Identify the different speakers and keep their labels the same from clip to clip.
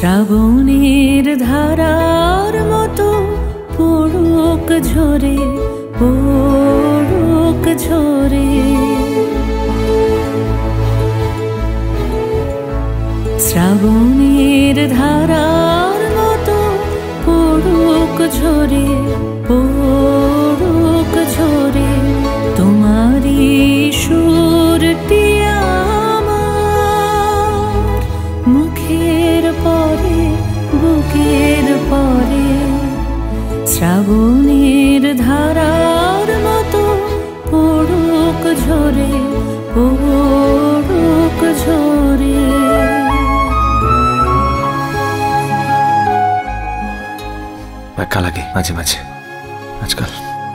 Speaker 1: শ্রাবণের ধারার মতো পড়ুক ঝরে, পড়ুক ঝরে। শ্রাবণের ধারার মতো পড়ুক ঝরে, পড়ুক ঝরে। তোমারই সুরটি আমার মুখের পরে, বুকের পরে। শ্রাবণের ধারার মতো পড়ুক ঝরে, পড়ুক ঝরে।
Speaker 2: একা লাগে মাঝে মাঝে আজকাল।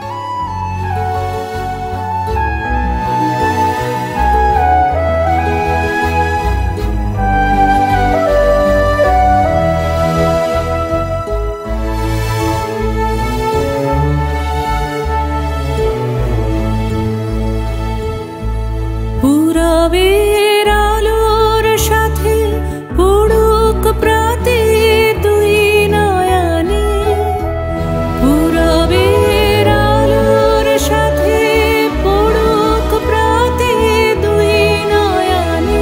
Speaker 1: পূরবের আলোর সাথে পড়ুক প্রাতে দুই নয়নে। পূরবের আলোর সাথে পড়ুক প্রাতে দুই নয়নে।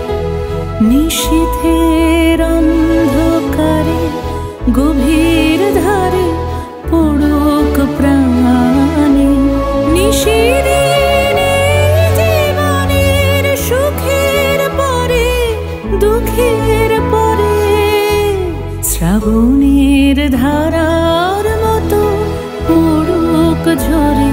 Speaker 1: নিশীথের অন্ধকারে গভীর ধারে পড়ুক প্রাণে। দুঃখের পরে শ্রাবণের ধারার মতো পড়ুক ঝরে,